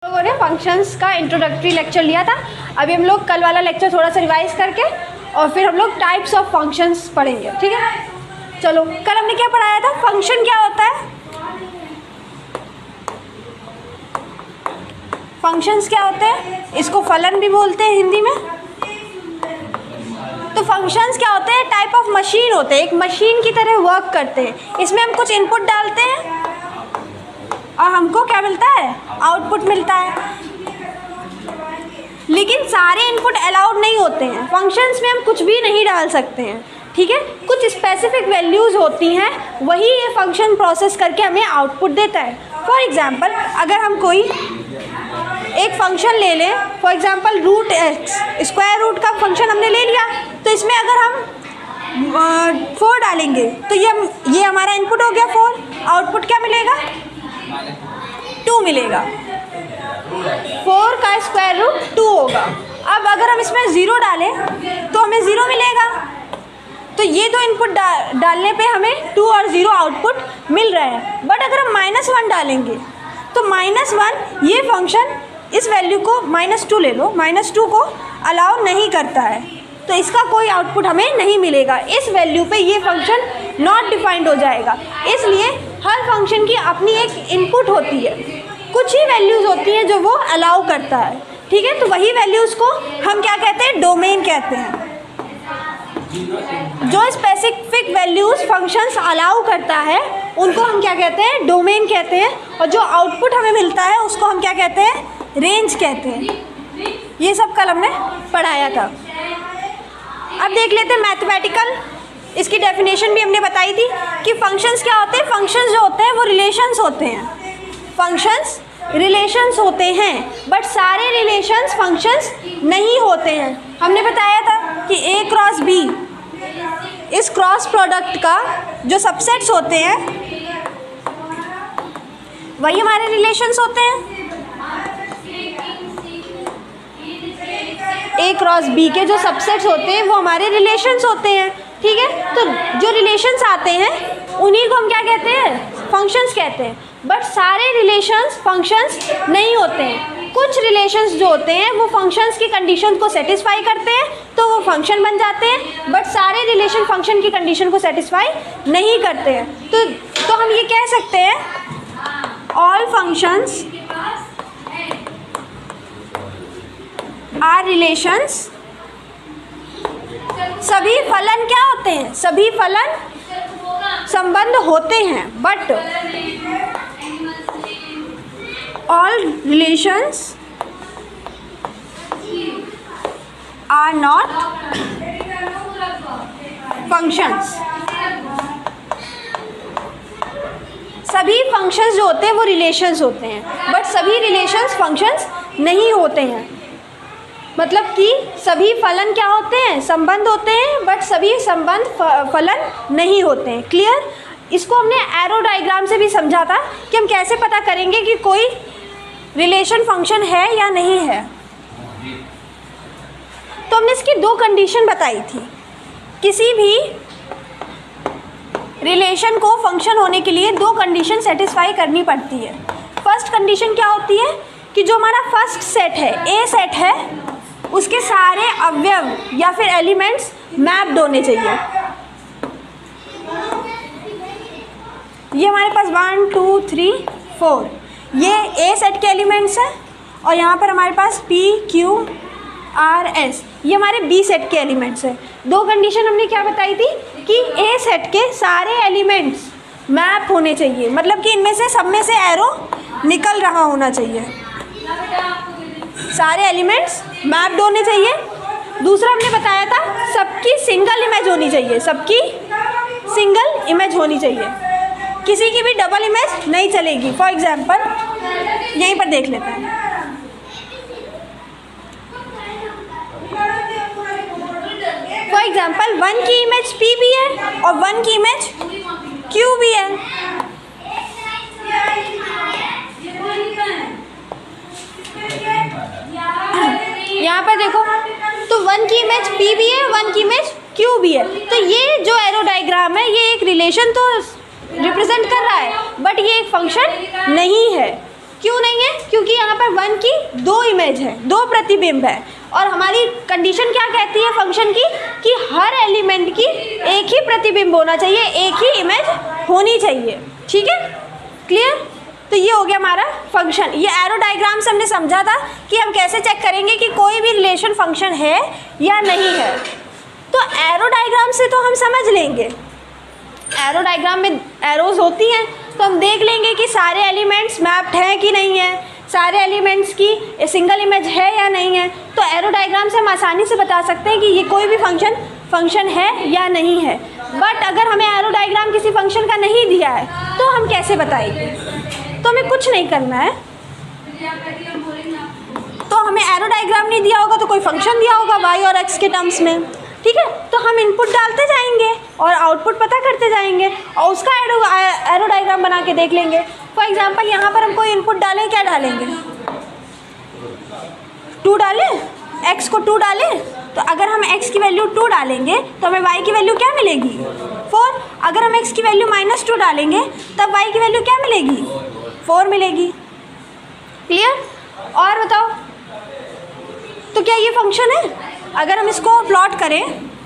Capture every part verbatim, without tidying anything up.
लोगों ने फंक्शंस का इंट्रोडक्टरी लेक्चर लिया था। अभी हम लोग कल वाला लेक्चर थोड़ा सा रिवाइज करके और फिर हम लोग टाइप्स ऑफ फंक्शंस पढ़ेंगे, ठीक है। चलो, कल हमने क्या पढ़ाया था? फंक्शन क्या होता है? फंक्शंस क्या होते हैं? इसको फलन भी बोलते हैं हिंदी में। तो फंक्शंस क्या होते हैं? टाइप ऑफ मशीन होते हैं, एक मशीन की तरह वर्क करते हैं। इसमें हम कुछ इनपुट डालते हैं और हमको क्या मिलता है? आउटपुट मिलता है। लेकिन सारे इनपुट अलाउड नहीं होते हैं। फंक्शंस में हम कुछ भी नहीं डाल सकते हैं, ठीक है। कुछ स्पेसिफिक वैल्यूज़ होती हैं, वही ये फंक्शन प्रोसेस करके हमें आउटपुट देता है। फॉर एग्जांपल, अगर हम कोई एक फंक्शन ले लें, for example root x, square root का फंक्शन हमने ले लिया, तो इसमें अगर हम फोर डालेंगे तो ये ये हमारा इनपुट हो गया फोर। आउटपुट क्या मिलेगा? टू मिलेगा। फोर का स्क्वायर रूट टू होगा। अब अगर हम इसमें ज़ीरो डालें तो हमें ज़ीरो मिलेगा। तो ये दो इनपुट डा, डालने पे हमें टू और ज़ीरो आउटपुट मिल रहा है। बट अगर हम माइनस वन डालेंगे तो माइनस वन ये फंक्शन इस वैल्यू को माइनस टू ले लो, माइनस टू को अलाउ नहीं करता है, तो इसका कोई आउटपुट हमें नहीं मिलेगा। इस वैल्यू पे ये फंक्शन नॉट डिफाइंड हो जाएगा। इसलिए हर फंक्शन की अपनी एक इनपुट होती है, कुछ ही वैल्यूज़ होती हैं जो वो अलाउ करता है, ठीक है। तो वही वैल्यूज़ को हम क्या कहते हैं? डोमेन कहते हैं। जो स्पेसिफिक वैल्यूज़ फंक्शंस अलाउ करता है उनको हम क्या कहते हैं? डोमेन कहते हैं। और जो आउटपुट हमें मिलता है उसको हम क्या कहते हैं? रेंज कहते हैं। ये सब कल हमने पढ़ाया था। अब देख लेते हैं मैथमेटिकल, इसकी डेफिनेशन भी हमने बताई थी कि फंक्शंस क्या होते हैं। फंक्शंस जो होते हैं वो रिलेशंस होते हैं। फंक्शंस रिलेशंस होते हैं, बट सारे रिलेशंस फंक्शंस नहीं होते हैं। हमने बताया था कि ए क्रॉस बी, इस क्रॉस प्रोडक्ट का जो सबसेट्स होते हैं वही हमारे रिलेशंस होते हैं। ए क्रॉस बी के जो सबसेट्स होते हैं वो हमारे रिलेशंस होते हैं, ठीक है। तो जो रिलेशंस आते हैं उन्हीं को हम क्या कहते हैं? फंक्शंस कहते हैं। बट सारे रिलेशंस फंक्शंस नहीं होते हैं। कुछ रिलेशंस जो होते हैं वो फंक्शंस की कंडीशन को सेटिस्फाई करते हैं तो वो फंक्शन बन जाते हैं, बट सारे रिलेशन फंक्शन की कंडीशन को सेटिस्फाई नहीं करते हैं। तो तो हम ये कह सकते हैं ऑल फंक्शंस आर रिलेशंस। सभी फलन क्या होते हैं? सभी फलन संबंध होते हैं, but all relations are not functions. सभी फंक्शंस जो होते हैं वो रिलेशंस होते हैं, बट सभी रिलेशंस फंक्शंस नहीं होते हैं। मतलब कि सभी फलन क्या होते हैं? संबंध होते हैं, बट सभी संबंध फलन नहीं होते हैं। क्लियर? इसको हमने एरो डायग्राम से भी समझा था कि हम कैसे पता करेंगे कि कोई रिलेशन फंक्शन है या नहीं है। तो हमने इसकी दो कंडीशन बताई थी। किसी भी रिलेशन को फंक्शन होने के लिए दो कंडीशन सेटिस्फाई करनी पड़ती है। फर्स्ट कंडीशन क्या होती है कि जो हमारा फर्स्ट सेट है, ए सेट है, उसके सारे अवयव या फिर एलिमेंट्स मैप्ड होने चाहिए। ये हमारे पास वन टू थ्री फोर, ये ए सेट के एलिमेंट्स हैं, और यहाँ पर हमारे पास पी क्यू आर एस, ये हमारे बी सेट के एलिमेंट्स हैं। दो कंडीशन हमने क्या बताई थी कि ए सेट के सारे एलिमेंट्स मैप होने चाहिए, मतलब कि इनमें से सब में से एरो निकल रहा होना चाहिए, सारे एलिमेंट्स मैप्ड होने चाहिए। दूसरा हमने बताया था सबकी सिंगल इमेज होनी चाहिए, सबकी सिंगल इमेज होनी चाहिए, किसी की भी डबल इमेज नहीं चलेगी। फॉर एग्जांपल यहीं पर देख लेते हैं। फॉर एग्जांपल वन की इमेज पी भी है और वन की इमेज क्यू भी है। यहाँ पर देखो, तो वन की इमेज पी भी है, वन की इमेज क्यू भी है। तो ये जो एरो डायग्राम है ये एक रिलेशन तो रिप्रेजेंट कर रहा है, बट ये एक फंक्शन नहीं है। क्यों नहीं है? क्योंकि यहाँ पर वन की दो इमेज है, दो प्रतिबिंब है, और हमारी कंडीशन क्या कहती है फंक्शन की कि हर एलिमेंट की एक ही प्रतिबिंब होना चाहिए, एक ही इमेज होनी चाहिए। ठीक है, क्लियर? तो ये हो गया हमारा फंक्शन। ये एरो डायग्राम से हमने समझा था कि हम कैसे चेक करेंगे कि कोई भी रिलेशन फंक्शन है या नहीं है। तो एरो डायग्राम से तो हम समझ लेंगे, एरो डायग्राम में एरोज होती हैं तो हम देख लेंगे कि सारे एलिमेंट्स मैप्ड हैं कि नहीं है, सारे एलिमेंट्स की सिंगल इमेज है या नहीं है। तो एरो डायग्राम से हम आसानी से बता सकते हैं कि ये कोई भी फंक्शन फंक्शन है या नहीं है। बट अगर हमें एरो डायग्राम किसी फंक्शन का नहीं दिया है तो हम कैसे बताएंगे? तो हमें कुछ नहीं करना है, तो हमें एरो डायग्राम नहीं दिया होगा तो कोई फंक्शन दिया होगा वाई और एक्स के टर्म्स में। ठीक है, तो हम इनपुट डालते जाएंगे और आउटपुट पता करते जाएंगे और उसका एरो एरो डायग्राम बना के देख लेंगे। फॉर एग्जांपल यहाँ पर हम कोई इनपुट डालें, क्या डालेंगे? टू डालें, एक्स को टू डालें, तो अगर हम x की वैल्यू टू डालेंगे तो हमें y की वैल्यू क्या मिलेगी? फोर। अगर हम x की वैल्यू माइनस टू डालेंगे तब y की वैल्यू क्या मिलेगी? फोर मिलेगी। क्लियर? और बताओ, तो क्या ये फंक्शन है? अगर हम इसको प्लॉट करें,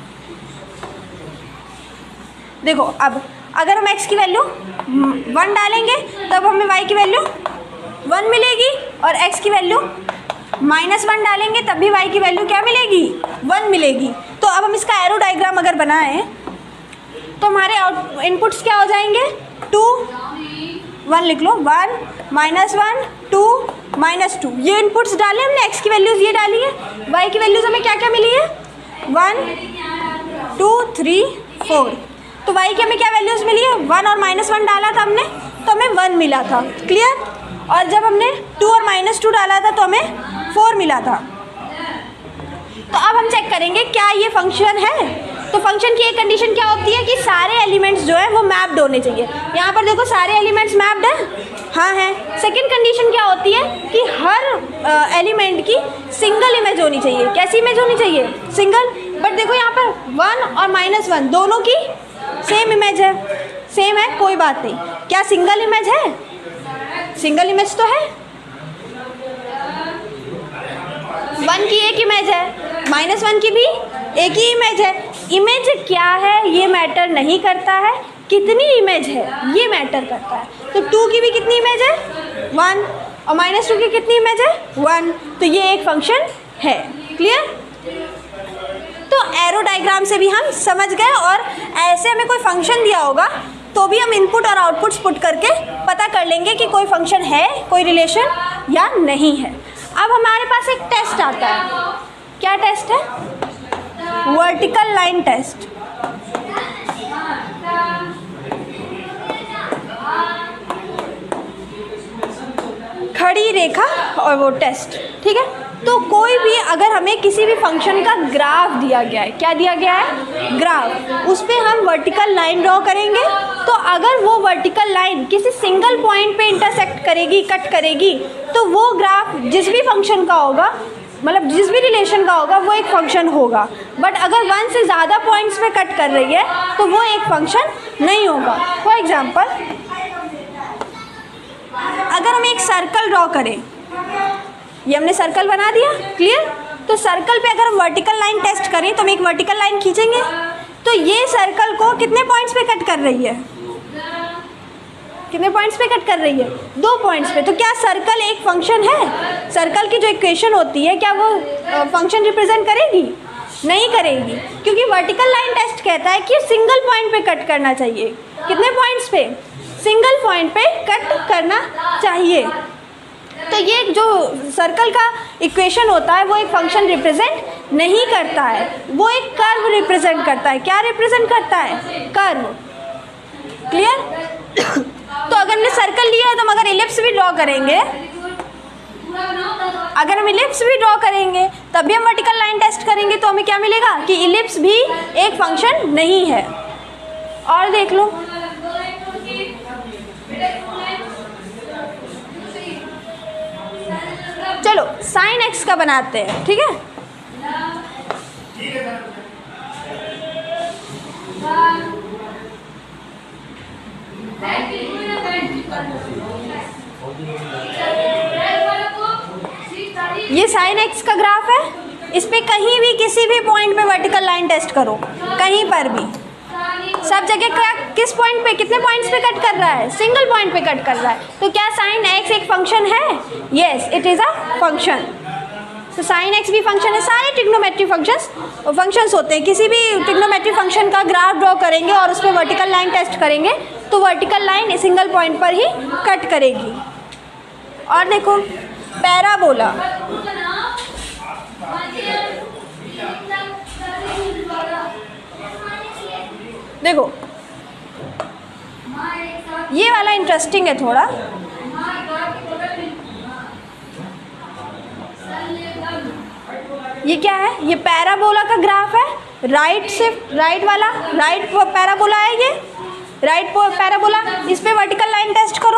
देखो अब अगर हम x की वैल्यू वन डालेंगे तब हमें y की वैल्यू वन मिलेगी, और x की वैल्यू माइनस वन डालेंगे तब भी y की वैल्यू क्या मिलेगी? वन मिलेगी। तो अब हम इसका एरो डायग्राम अगर बनाएं तो हमारे आउट इनपुट्स क्या हो जाएंगे? टू वन लिख लो, one minus one two minus two, ये इनपुट्स डाले हमने, x की वैल्यूज़ ये डाली है, y की वैल्यूज़ हमें क्या क्या मिली है? One two three four. तो y की हमें क्या वैल्यूज़ मिली है? वन और माइनस वन डाला था हमने तो हमें वन मिला था। क्लियर? और जब हमने टू और माइनस टू डाला था तो हमें फोर मिला था। तो अब हम चेक करेंगे क्या ये फंक्शन है। तो फंक्शन की एक कंडीशन क्या होती है कि सारे एलिमेंट्स जो है वो मैप्ड होने चाहिए। यहाँ पर देखो सारे एलिमेंट्स मैप्ड हैं, हाँ हैं। सेकंड कंडीशन क्या होती है कि हर एलिमेंट की सिंगल इमेज होनी चाहिए। कैसी इमेज होनी चाहिए? सिंगल। बट देखो यहाँ पर वन और माइनस वन दोनों की सेम इमेज है, सेम है, कोई बात नहीं। क्या सिंगल इमेज है? सिंगल इमेज तो है, वन की एक इमेज है, माइनस वन की भी एक ही इमेज है। इमेज क्या है ये मैटर नहीं करता है, कितनी इमेज है ये मैटर करता है। तो टू की भी कितनी इमेज है? वन, और माइनस टू की कितनी इमेज है? वन। तो ये एक फंक्शन है। क्लियर? तो एरो डायग्राम से भी हम समझ गए, और ऐसे हमें कोई फंक्शन दिया होगा तो भी हम इनपुट और आउटपुट्स पुट करके पता कर लेंगे कि कोई फंक्शन है, कोई रिलेशन या नहीं है। अब हमारे पास एक टेस्ट आता है। क्या टेस्ट है? Vertical line test. खड़ी रेखा और वो टेस्ट। ठीक है, तो कोई भी अगर हमें किसी भी फंक्शन का ग्राफ दिया गया है, क्या दिया गया है? ग्राफ। उस पर हम वर्टिकल लाइन ड्रॉ करेंगे। तो अगर वो वर्टिकल लाइन किसी सिंगल पॉइंट पे इंटरसेक्ट करेगी, कट करेगी, तो वो ग्राफ जिस भी फंक्शन का होगा, मतलब जिस भी रिलेशन का होगा, वो एक फंक्शन होगा। बट अगर वन से ज़्यादा पॉइंट्स पे कट कर रही है तो वो एक फंक्शन नहीं होगा। फॉर एग्जाम्पल, अगर हम एक सर्कल ड्रॉ करें, ये हमने सर्कल बना दिया। क्लियर? तो सर्कल पे अगर हम वर्टिकल लाइन टेस्ट करें तो हम एक वर्टिकल लाइन खींचेंगे, तो ये सर्कल को कितने पॉइंट्स पे कट कर रही है? कितने पॉइंट्स पे कट कर रही है? दो पॉइंट्स पे। तो क्या सर्कल एक फंक्शन है? सर्कल की जो इक्वेशन होती है क्या वो फंक्शन रिप्रेजेंट करेगी? नहीं करेगी, क्योंकि वर्टिकल लाइन टेस्ट कहता है कि सिंगल पॉइंट पे कट करना चाहिए। कितने पॉइंट्स पे? सिंगल पॉइंट पे कट करना चाहिए। तो ये जो सर्कल का इक्वेशन होता है वो एक फंक्शन रिप्रेजेंट नहीं करता है, वो एक कर्व रिप्रेजेंट करता है। क्या रिप्रेजेंट करता है? कर्व। क्लियर? तो अगर हमने सर्कल लिया है तो हम अगर इलिप्स भी ड्रॉ करेंगे, अगर हम इलिप्स भी ड्रॉ करेंगे तब भी हम वर्टिकल लाइन टेस्ट करेंगे तो हमें क्या मिलेगा कि इलिप्स भी एक फंक्शन नहीं है। और देख लो, चलो साइन एक्स का बनाते हैं। ठीक है, ये साइन एक्स का ग्राफ है, इस पे कहीं भी किसी भी पॉइंट पे वर्टिकल लाइन टेस्ट करो, कहीं पर भी, सब जगह क्या, किस पॉइंट पे, कितने पॉइंट्स पे कट कर रहा है, सिंगल पॉइंट पे कट कर रहा है। तो क्या साइन एक्स एक फंक्शन है? Yes, it is a function. तो साइन एक्स भी फंक्शन है। सारे ट्रिग्नोमेट्री फंक्शंस फंक्शंस होते हैं। किसी भी ट्रिग्नोमेट्री फंक्शन का ग्राफ ड्रॉ करेंगे और उस पर वर्टिकल लाइन टेस्ट करेंगे तो वर्टिकल लाइन सिंगल पॉइंट पर ही कट करेगी। और देखो पैराबोला, देखो ये वाला इंटरेस्टिंग है थोड़ा। ये क्या है? ये पैराबोला का ग्राफ है। राइट से राइट वाला राइट पैराबोला है, ये राइट पैराबोला। इस पे वर्टिकल लाइन टेस्ट करो,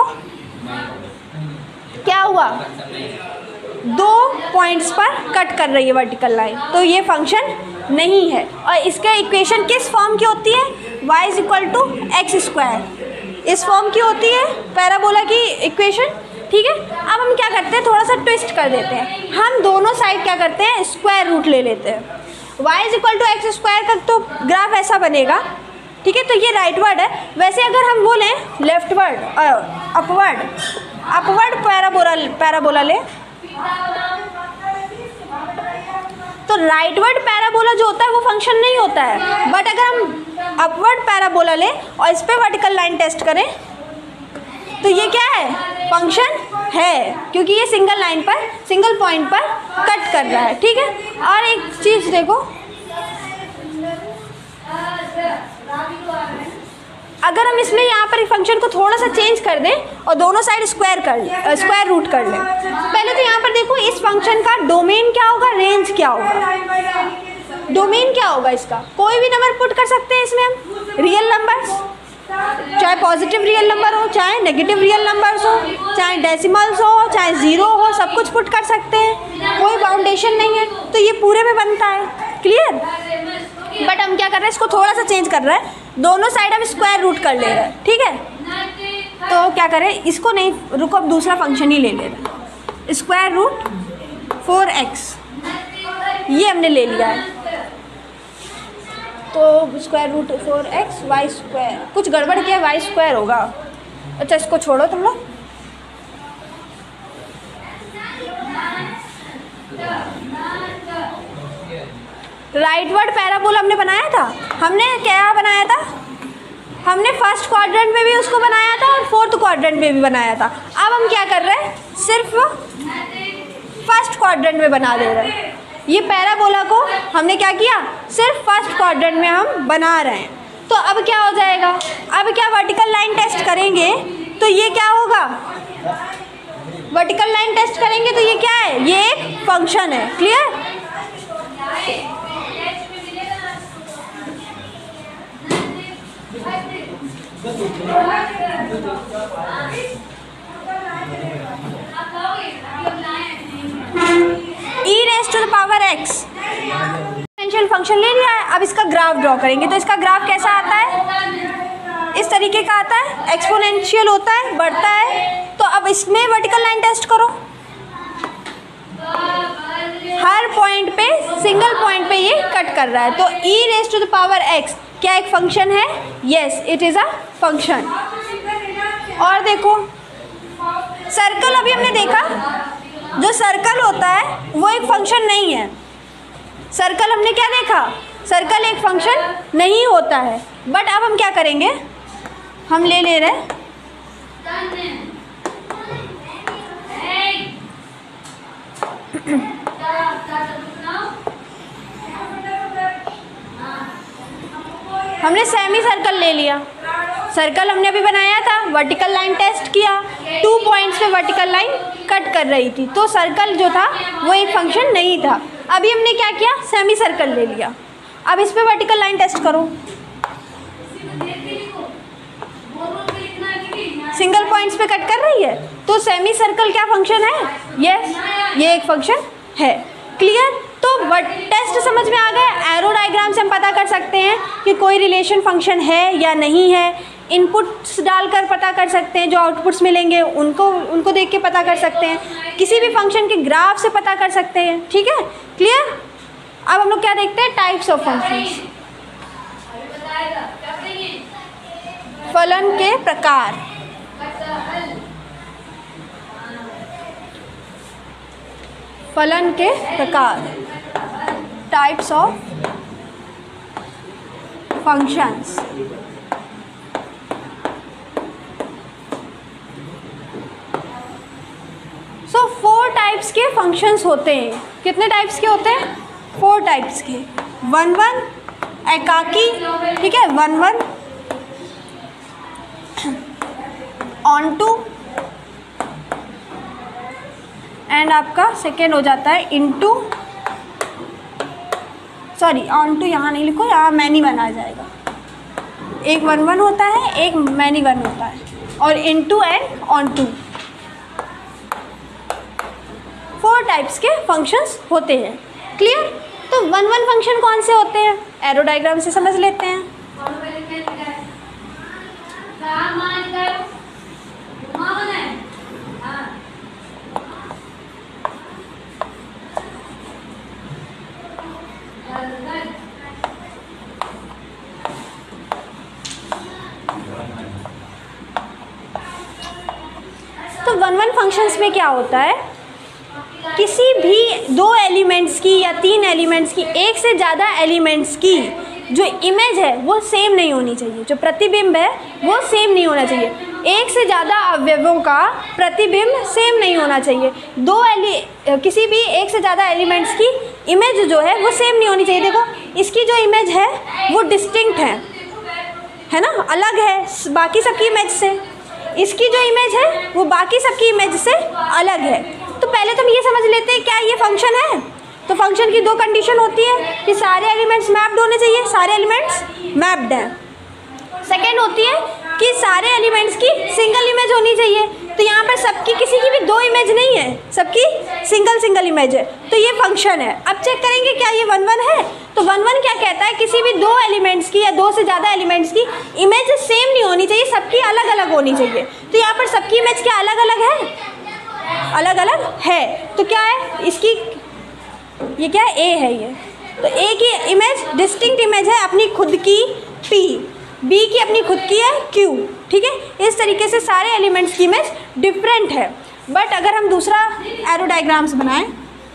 क्या हुआ? दो पॉइंट्स पर कट कर रही है वर्टिकल लाइन, तो ये फंक्शन नहीं है। और इसका इक्वेशन किस फॉर्म की होती है? y is equal to x square, इस फॉर्म की होती है पैराबोला की इक्वेशन। ठीक है, अब हम क्या करते हैं, थोड़ा सा ट्विस्ट कर देते हैं। हम दोनों साइड क्या करते हैं, स्क्वायर रूट ले लेते हैं। y is equal to x square का तो ग्राफ ऐसा बनेगा। ठीक है, तो ये राइटवर्ड है। वैसे अगर हम बोलें leftward, upward upward parabola parabola ले, तो राइटवर्ड पैराबोला जो होता है वो फंक्शन नहीं होता है। बट अगर हम अपवर्ड पैराबोला ले और इस पर वर्टिकल लाइन टेस्ट करें तो ये क्या है, फंक्शन है, क्योंकि ये सिंगल लाइन पर, सिंगल पॉइंट पर कट कर रहा है। ठीक है, और एक चीज़ देखो, अगर हम इसमें यहाँ पर फंक्शन को थोड़ा सा चेंज कर दें और दोनों साइड स्क्वायर कर स्क्वायर रूट कर लें। पहले तो यहाँ पर देखो इस फंक्शन का डोमेन क्या होगा, रेंज क्या होगा, डोमेन क्या होगा इसका? कोई भी नंबर पुट कर सकते हैं इसमें हम, रियल नंबर्स, चाहे पॉजिटिव रियल नंबर हो, चाहे नेगेटिव रियल नंबर्स हो, चाहे डेसिमल्स हो, चाहे ज़ीरो हो, सब कुछ पुट कर सकते हैं, कोई बाउंडेशन नहीं है। तो ये पूरे में बनता है, क्लियर। बट हम क्या कर रहे हैं, इसको थोड़ा सा चेंज कर रहे हैं, दोनों साइड हम स्क्वायर रूट कर ले रहे हैं। ठीक है, तो क्या करें, इसको नहीं, रुको, अब दूसरा फंक्शन ही ले ले रहे हैं, स्क्वायर रूट फोर एक्स, ये हमने ले लिया है। तो square root four x y square, कुछ गड़बड़ किया, वाई स्क्वायर होगा। अच्छा, इसको छोड़ो तुम लोग। राइटवर्ड पैराबोला हमने बनाया था, हमने क्या बनाया था, हमने फर्स्ट क्वाड्रेंट में भी उसको बनाया था और फोर्थ क्वाड्रेंट में भी बनाया था। अब हम क्या कर रहे हैं, सिर्फ फर्स्ट क्वाड्रेंट में बना दे रहे हैं। ये पैराबोला को हमने क्या किया, सिर्फ फर्स्ट क्वाड्रेंट में हम बना रहे हैं। तो अब क्या हो जाएगा, अब क्या वर्टिकल लाइन टेस्ट करेंगे तो ये क्या होगा, वर्टिकल लाइन टेस्ट करेंगे तो ये क्या है, ये एक फंक्शन है। Clear. E raise to the power x exponential function ले लिया है। अब इसका ग्राफ ड्रॉ करेंगे तो इसका ग्राफ कैसा आता है, इस तरीके का आता है, एक्सपोनेंशियल होता है, बढ़ता है। तो अब इसमें वर्टिकल लाइन टेस्ट करो, हर पॉइंट पे, सिंगल पॉइंट पे ये कट कर रहा है। तो e raise to the power x क्या एक फंक्शन है? Yes, it is a function. और देखो सर्कल, अभी हमने देखा जो सर्कल होता है वो एक फंक्शन नहीं है। सर्कल हमने क्या देखा, सर्कल एक फंक्शन नहीं होता है। बट अब हम क्या करेंगे, हम ले ले रहे हैं हमने सेमी सर्कल ले लिया। सर्कल हमने अभी बनाया था, वर्टिकल लाइन टेस्ट किया, टू पॉइंट्स पे वर्टिकल लाइन कट कर रही थी, तो सर्कल जो था वो एक फंक्शन नहीं था। अभी हमने क्या किया, सेमी सर्कल ले लिया। अब इस पे वर्टिकल लाइन टेस्ट करो, सिंगल पॉइंट्स पे कट कर रही है, तो सेमी सर्कल क्या फंक्शन है? यस, ये एक फंक्शन है। क्लियर। तो वर्ड टेस्ट समझ में आ गया। एरो डायग्राम से हम पता कर सकते हैं कि कोई रिलेशन फंक्शन है या नहीं है, इनपुट्स डालकर पता कर सकते हैं, जो आउटपुट्स मिलेंगे उनको उनको देख के पता कर सकते हैं, किसी भी फंक्शन के ग्राफ से पता कर सकते हैं। ठीक है, क्लियर। अब हम लोग क्या देखते हैं, टाइप्स ऑफ फंक्शंस। फलन के प्रकार। फलन के प्रकार, types of functions. So four types के फंक्शंस होते हैं। कितने टाइप्स के होते हैं, फोर टाइप्स के। वन वन, एकाकी, ठीक है, one one, onto, and आपका सेकेंड हो जाता है इनटू, सॉरी ऑन टू यहाँ नहीं लिखो, यहाँ मैनी वन आ जाएगा। एक वन वन होता है, एक मैनी वन होता है, और into and onto. Four types के फंक्शंस होते हैं। क्लियर। तो वन वन फंक्शन कौन से होते हैं, एरो डायग्राम से समझ लेते हैं। तो वन वन फंक्शंस में क्या होता है, किसी भी दो एलिमेंट्स की या तीन एलिमेंट्स की, एक से ज़्यादा एलिमेंट्स की जो इमेज है वो सेम नहीं होनी चाहिए, जो प्रतिबिंब है वो सेम नहीं होना चाहिए। एक से ज़्यादा अवयवों का प्रतिबिंब सेम नहीं होना चाहिए। दो एलि किसी भी एक से ज़्यादा एलिमेंट्स की इमेज जो है वो सेम नहीं होनी चाहिए। देखो इसकी जो इमेज है वो डिस्टिंक्ट है है ना, अलग है बाकी सबकी इमेज से। इसकी जो इमेज है वो बाकी सबकी इमेज से अलग है। तो पहले तो हम ये समझ लेते हैं क्या ये फंक्शन है। तो फंक्शन की दो कंडीशन होती है कि सारे एलिमेंट्स मैप्ड होने चाहिए, सारे एलिमेंट्स मैप्ड हैं। सेकेंड होती है कि सारे एलिमेंट्स की सिंगल इमेज होनी चाहिए। तो यहाँ पर सबकी किसी की भी दो इमेज नहीं है, सबकी सिंगल सिंगल इमेज है, तो ये फंक्शन है। अब चेक करेंगे क्या ये वन वन है। तो वन वन क्या कहता है, किसी भी दो एलिमेंट्स की या दो से ज़्यादा एलिमेंट्स की इमेज सेम नहीं होनी चाहिए, सबकी अलग अलग होनी चाहिए। तो यहाँ पर सबकी इमेज क्या अलग अलग है, अलग अलग है। तो क्या है इसकी, ये क्या है, ए है ये। तो ए की इमेज डिस्टिंक्ट इमेज है अपनी खुद की पी, बी की अपनी खुद की है क्यू। ठीक है, इस तरीके से सारे एलिमेंट्स की इमेज डिफरेंट है। बट अगर हम दूसरा एरो डायग्राम्स बनाएं,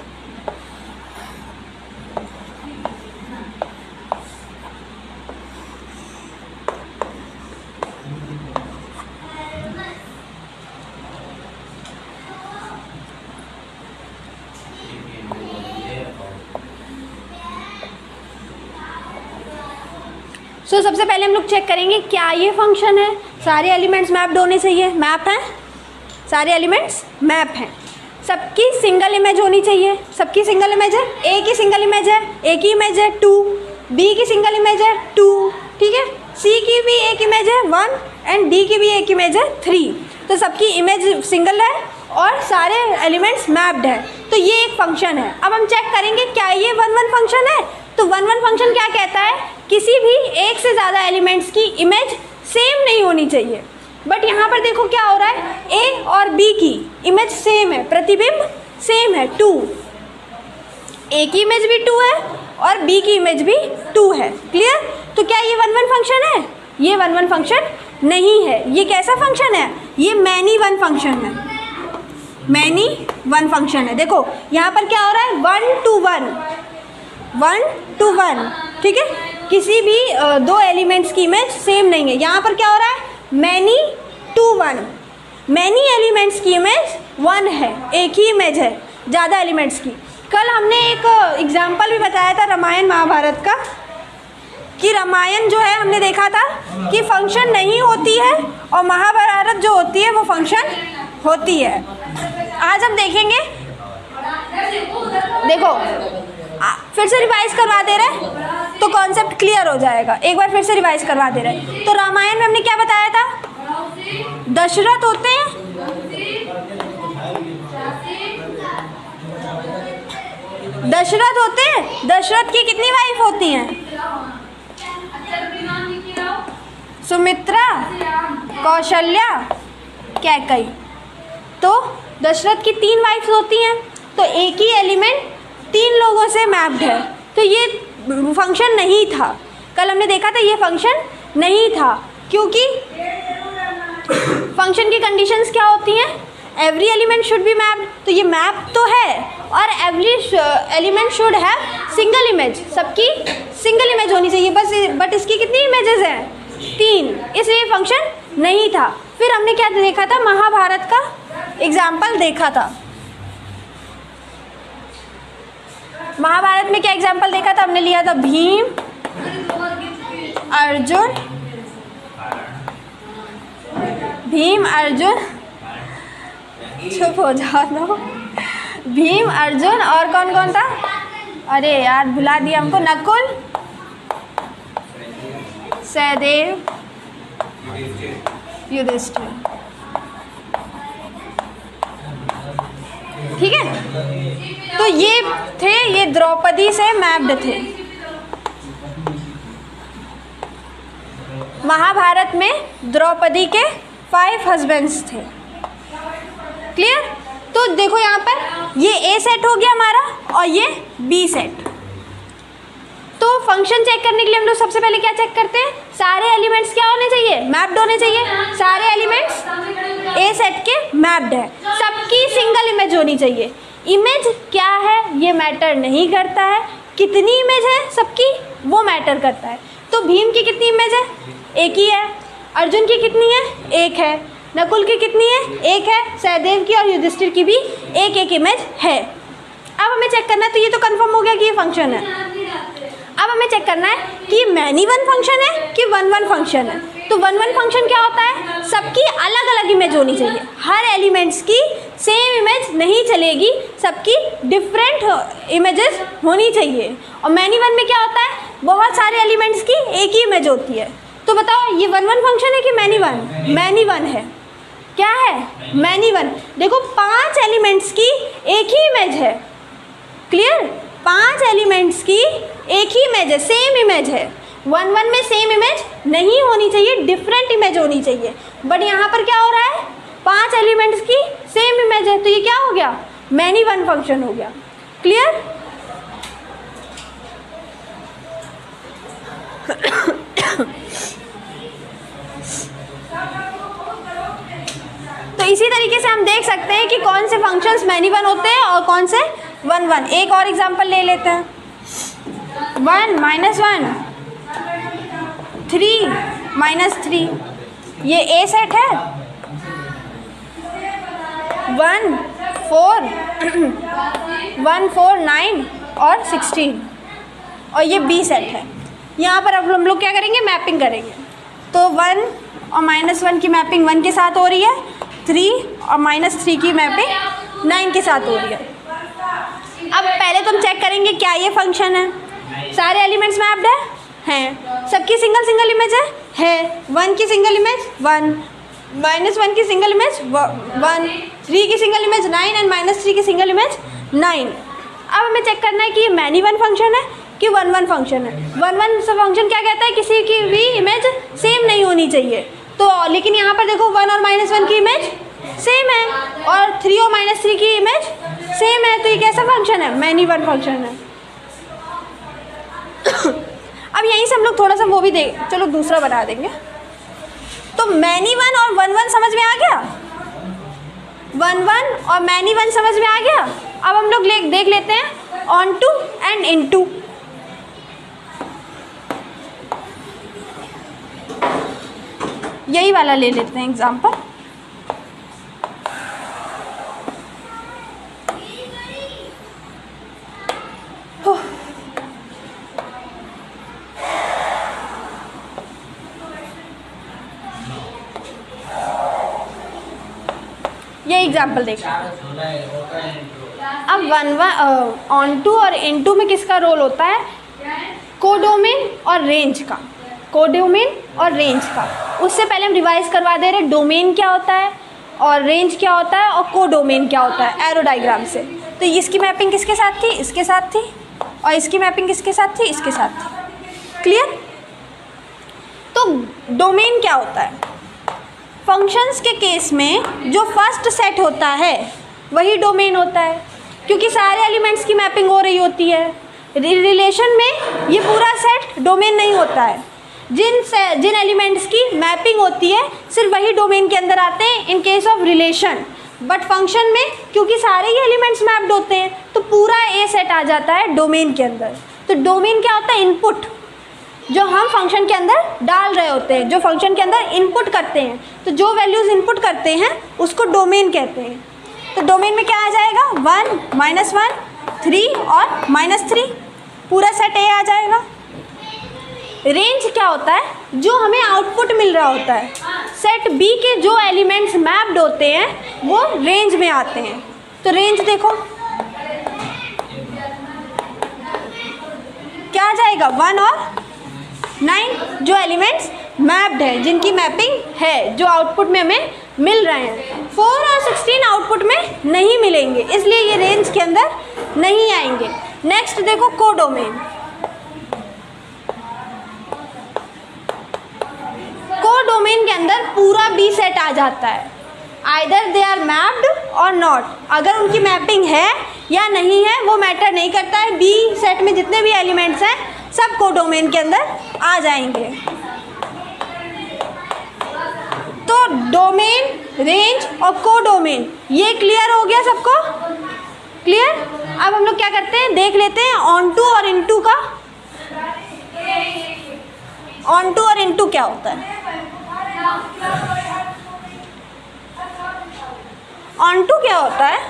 सो so, सबसे पहले हम लोग चेक करेंगे क्या ये फंक्शन है। सारे एलिमेंट्स मैप्ड होने चाहिए, मैप हैं, सारे एलिमेंट्स मैप हैं। सबकी सिंगल इमेज होनी चाहिए, सबकी सिंगल इमेज है। ए की सिंगल इमेज है, ए की इमेज है टू, बी की सिंगल इमेज है टू, ठीक है। सी की भी एक इमेज है वन, एंड डी की भी एक इमेज है थ्री। तो सबकी इमेज सिंगल है और सारे एलिमेंट्स मैप्ड है। तो ये एक फंक्शन है। अब हम चेक करेंगे क्या ये वन वन फंक्शन है। तो वन वन फंक्शन क्या कहता है, किसी भी एक से ज़्यादा एलिमेंट्स की इमेज सेम नहीं होनी चाहिए। बट यहाँ पर देखो क्या हो रहा है, ए और बी की इमेज सेम है, प्रतिबिंब सेम है टू। ए की इमेज भी टू है और बी की इमेज भी टू है। क्लियर। तो क्या ये वन वन फंक्शन है, ये वन वन फंक्शन नहीं है। ये कैसा फंक्शन है, ये मैनी वन फंक्शन है, मैनी वन फंक्शन है। देखो यहाँ पर क्या हो रहा है, one to one, one to one, ठीक है। किसी भी दो एलिमेंट्स की इमेज सेम नहीं है। यहाँ पर क्या हो रहा है, many to one, many elements की इमेज वन है, एक ही इमेज है ज़्यादा एलिमेंट्स की। कल हमने एक एग्जाम्पल भी बताया था रामायण महाभारत का, कि रामायण जो है हमने देखा था कि फंक्शन नहीं होती है और महाभारत जो होती है वो फंक्शन होती है। आज हम देखेंगे, देखो आ, फिर से रिवाइज करवा दे रहे तो कॉन्सेप्ट क्लियर हो जाएगा। एक बार फिर से रिवाइज करवा दे रहे। तो रामायण में हमने क्या बताया था, दशरथ होते हैं, दशरथ होते हैं, दशरथ की कितनी वाइफ होती हैं, सुमित्रा, कौशल्या, कैकई। तो दशरथ की तीन वाइफ्स होती हैं, तो एक ही एलिमेंट तीन लोगों से मैप्ड है, तो ये फंक्शन नहीं था। कल हमने देखा था ये फंक्शन नहीं था, क्योंकि फंक्शन की कंडीशंस क्या होती हैं, every element should be mapped, तो ये मैप तो है, और every element should have single image, सबकी सिंगल इमेज होनी चाहिए बस, बट इसकी कितनी इमेजेस हैं, तीन, इसलिए फंक्शन नहीं था। फिर हमने क्या देखा था, महाभारत का एग्जाम्पल देखा था। महाभारत में क्या एग्जाम्पल देखा था, हमने लिया था भीम, अर्जुन, भीम अर्जुन, चुप हो जाओ ना, भीम अर्जुन और कौन कौन था, अरे यार भुला दिया हमको, नकुल, सहदेव, युधिष्ठिर। ठीक है, तो ये थे, ये द्रौपदी से मैप्ड थे। महाभारत में द्रौपदी के फाइव हस्बैंड्स थे। क्लियर? तो देखो यहाँ पर ये ए सेट हो गया हमारा और ये बी सेट। तो फंक्शन चेक करने के लिए हम लोग सबसे पहले क्या चेक करते हैं, सारे एलिमेंट्स क्या होने चाहिए, मैप्ड होने चाहिए। सारे एलिमेंट्स ए सेट के मैप्ड है, सबकी सिंगल इमेज होनी चाहिए। इमेज क्या है ये मैटर नहीं करता है, कितनी इमेज है सबकी वो मैटर करता है। तो भीम की कितनी इमेज है, एक ही है। अर्जुन की कितनी है, एक है। नकुल की कितनी है, एक है। सहदेव की और युधिष्ठिर की भी एक एक इमेज है। अब हमें चेक करना है, तो ये तो कंफर्म हो गया कि ये फंक्शन है। अब हमें चेक करना है कि मैनी वन फंक्शन है कि वन वन फंक्शन है। तो वन वन फंक्शन क्या होता है, सबकी अलग अलग इमेज होनी चाहिए, हर एलिमेंट्स की सेम इमेज नहीं चलेगी, सबकी डिफरेंट इमेजेस होनी चाहिए। और मैनी वन में क्या होता है, बहुत सारे एलिमेंट्स की एक ही इमेज होती है। तो बताओ ये वन वन फंक्शन है कि मैनी वन, मैनी वन है। क्या है, मैनी वन। देखो पांच एलिमेंट्स की एक ही इमेज है। क्लियर, पांच एलिमेंट्स की एक ही इमेज है, सेम इमेज है। वन वन में सेम इमेज नहीं होनी चाहिए, डिफरेंट इमेज होनी चाहिए। बट यहाँ पर क्या हो रहा है, पांच एलिमेंट्स की सेम इमेज है, तो ये क्या हो गया, मैनी वन फंक्शन हो गया। क्लियर? तो इसी तरीके से हम देख सकते हैं कि कौन से फंक्शंस मैनी वन होते हैं और कौन से वन वन। एक और एग्जांपल ले लेते हैं, one minus one, three minus three, ये ए सेट है। One four one four nine और सिक्सटीन, और ये बी सेट है। यहाँ पर अब हम लोग क्या करेंगे, मैपिंग करेंगे। तो वन और माइनस वन की मैपिंग वन के साथ हो रही है, थ्री और माइनस थ्री की मैपिंग नाइन के साथ हो रही है। अब पहले तुम चेक करेंगे क्या ये फंक्शन है, सारे एलिमेंट्स मैप्ड है, हैं। सबकी सिंगल सिंगल इमेज है, है। वन की single image one, minus one की सिंगल इमेज वन, थ्री की single image nine and minus three की सिंगल इमेज नाइन। अब हमें चेक करना है कि ये मैनी वन फंक्शन है कि वन वन फंक्शन है। वन वन फंक्शन क्या कहता है, किसी की भी इमेज सेम नहीं होनी चाहिए। तो लेकिन यहाँ पर देखो वन और माइनस वन की इमेज सेम है और थ्री और माइनस थ्री की इमेज सेम है, तो ये कैसा फंक्शन है, मैनी वन फंक्शन है। अब यहीं से हम लोग थोड़ा सा वो भी देख, चलो दूसरा बना देंगे। तो मैनी वन और वन वन समझ में आ गया, वन वन और मैनी वन समझ में आ गया। अब हम लोग ले देख लेते हैं onto and into. यही वाला ले लेते हैं एग्जाम्पल। ये एग्जाम्पल देखो। अब वन वन ऑन टू और इन टू में किसका रोल होता है, कोडोमेन और रेंज का, कोडोमेन और रेंज का। उससे पहले हम रिवाइज करवा दे रहे, डोमेन क्या होता है और रेंज क्या होता है और कोडोमेन क्या होता है एरो डायग्राम से। तो इसकी मैपिंग किसके साथ थी, इसके साथ थी, और इसकी मैपिंग किसके साथ थी, इसके साथ थी। क्लियर? तो डोमेन क्या होता है? फंक्शंस के केस में जो फर्स्ट सेट होता है वही डोमेन होता है, क्योंकि सारे एलिमेंट्स की मैपिंग हो रही होती है। रिलेशन में ये पूरा सेट डोमेन नहीं होता है। जिन से जिन एलिमेंट्स की मैपिंग होती है सिर्फ वही डोमेन के अंदर आते हैं in case of relation. But function में क्योंकि सारे ही एलिमेंट्स मैप्ड होते हैं तो पूरा ए सेट आ जाता है डोमेन के अंदर। तो डोमेन क्या होता है? इनपुट जो हम फंक्शन के अंदर डाल रहे होते हैं, जो फंक्शन के अंदर इनपुट करते हैं, तो जो वैल्यूज़ इनपुट करते हैं उसको डोमेन कहते हैं। तो डोमेन में क्या आ जाएगा? वन, माइनस वन, थ्री और माइनस थ्री, पूरा सेट ए आ जाएगा। रेंज क्या होता है? जो हमें आउटपुट मिल रहा होता है, सेट बी के जो एलिमेंट्स मैप्ड होते हैं वो रेंज में आते हैं। तो रेंज देखो क्या आ जाएगा? वन और नाइन, जो एलिमेंट्स मैप्ड है, जिनकी मैपिंग है, जो आउटपुट में हमें मिल रहे हैं। फोर और सिक्सटीन आउटपुट में नहीं मिलेंगे, इसलिए ये रेंज के अंदर नहीं आएंगे। नेक्स्ट देखो कोडोमेन। कोडोमेन के अंदर पूरा बी सेट आ जाता है, आइदर दे आर मैप्ड और नॉट। अगर उनकी मैपिंग है या नहीं है वो मैटर नहीं करता है, बी सेट में जितने भी एलिमेंट्स हैं सब कोडोमेन के अंदर आ जाएंगे। तो डोमेन, रेंज और कोडोमेन ये क्लियर हो गया सबको? क्लियर? अब हम लोग क्या करते हैं, देख लेते हैं ऑन टू और इनटू का। ऑन टू और इनटू क्या होता है? ऑन टू क्या होता है?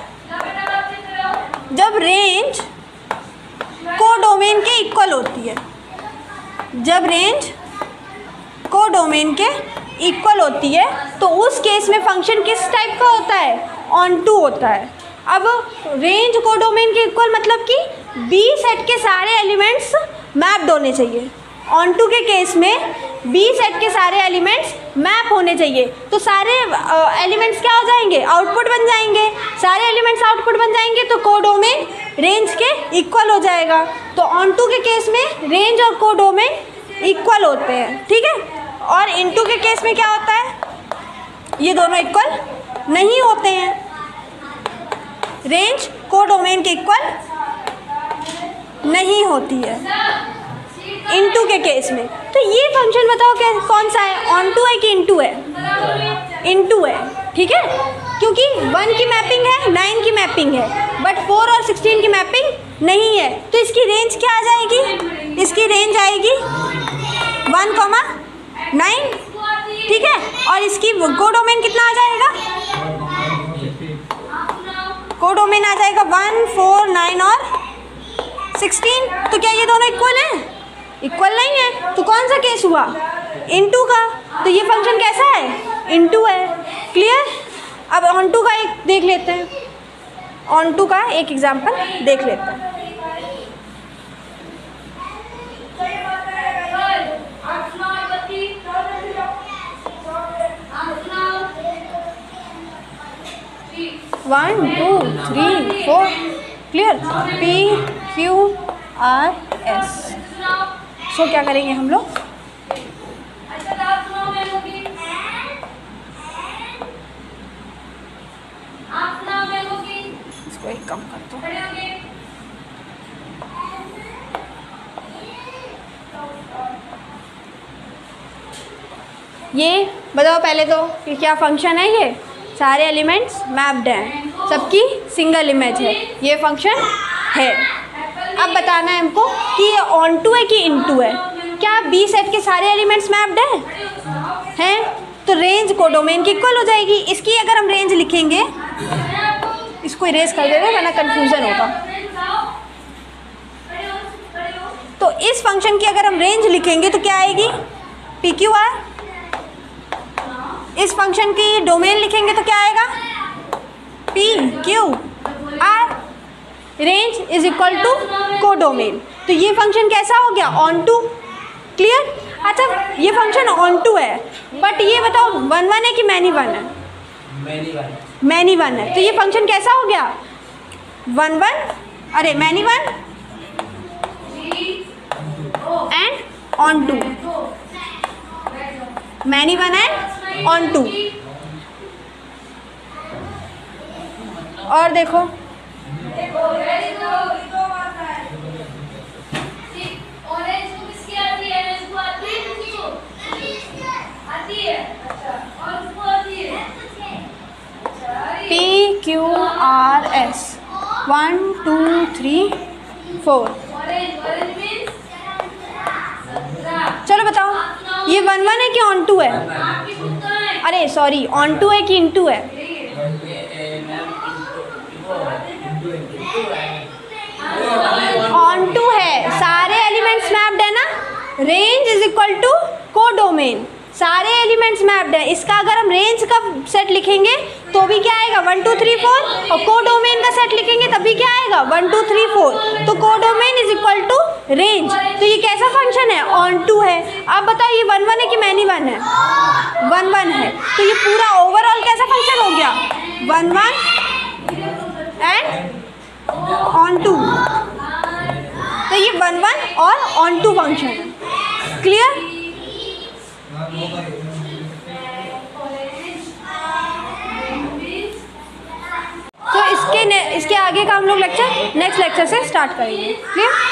जब रेंज कोडोमेन के इक्वल होती है, जब रेंज कोडोमेन के इक्वल होती है तो उस केस में फंक्शन किस टाइप का होता है? ऑन टू होता है। अब रेंज कोडोमेन के इक्वल मतलब कि बी सेट के सारे एलिमेंट्स मैप्ड होने चाहिए। ऑन टू के केस में बी सेट के सारे एलिमेंट्स मैप होने चाहिए, तो सारे एलिमेंट्स uh, क्या हो जाएंगे? आउटपुट बन जाएंगे। सारे एलिमेंट्स आउटपुट बन जाएंगे तो कोडोमेन रेंज के इक्वल हो जाएगा। तो ऑन टू के केस में रेंज और कोडोमेन इक्वल होते हैं, ठीक है। और इनटू के केस में क्या होता है? ये दोनों इक्वल नहीं होते हैं। रेंज कोडोमेन के इक्वल नहीं होती है इनटू के केस में। तो ये फंक्शन बताओ क्या कौन सा है? ऑन टू है कि इनटू है? इनटू है, ठीक है, क्योंकि वन की मैपिंग है, नाइन की मैपिंग है, बट फोर और सिक्सटीन की मैपिंग नहीं है। तो इसकी रेंज क्या आ जाएगी? इसकी रेंज आएगी वन कॉमा नाइन, ठीक है। और इसकी कोडोमेन कितना आ जाएगा? कोडोमेन आ जाएगा वन, फोर, नाइन और सिक्सटीन। तो क्या ये दोनों इक्वल हैं? इक्वल नहीं है, तो कौन सा केस हुआ? इनटू का। तो ये फंक्शन कैसा है? इनटू है। क्लियर? अब ऑन टू का एक देख लेते हैं, ऑन टू का एक एग्जांपल देख लेते हैं। One two three four, clear? P Q R S. So क्या करेंगे हम लोग? इसको एक कम कर दो। ये बताओ पहले तो कि क्या फंक्शन है ये? सारे एलिमेंट्स मैप्ड हैं, सबकी सिंगल इमेज है, ये फंक्शन है। अब बताना है हमको कि ये ऑन टू है कि इनटू है। क्या बी सेट के सारे एलिमेंट्स मैप्ड हैं? हैं? तो रेंज कोडोमेन की इक्वल हो जाएगी। इसकी अगर हम रेंज लिखेंगे, इसको इरेज कर देना वरना कंफ्यूजन होगा। तो इस फंक्शन की अगर हम रेंज लिखेंगे तो क्या आएगी? P Q R. इस फंक्शन की डोमेन लिखेंगे तो क्या आएगा? P Q R. Range is equal to codomain. तो ये फंक्शन कैसा हो गया? Onto. क्लियर? अच्छा, ये फंक्शन ऑन टू है, बट ये बताओ वन वन है कि मैनी वन है? Many one. मैनी वन है, तो ये फंक्शन कैसा हो गया? वन वन, अरे many one and onto. Many one and onto. और देखो P Q R S, one two three four. चलो बताओ ये वन वन है कि ऑन टू है? अरे सॉरी, ऑन टू है कि इन टू है? ऑन टू है, सारे एलिमेंट्स मैप्ड है ना। Range is equal to codomain, सारे एलिमेंट्स मैप्ड है। इसका अगर हम रेंज का सेट लिखेंगे तो भी क्या आएगा, वन टू थ्री फोर, और कोडोमेन का सेट लिखेंगे तब भी क्या आएगा, वन टू थ्री फोर। तो codomain is equal to range. तो ये कैसा फंक्शन है, ऑन टू है। अब बताओ ये वन वन है कि मैनी वन है? वन वन है। तो ये पूरा ओवरऑल कैसा फंक्शन हो गया, one one and onto. तो ये वन वन और ऑन टू फंक्शन है। क्लियर? तो इसके इसके आगे का हम लोग लेक्चर नेक्स्ट लेक्चर से स्टार्ट करेंगे। क्लियर?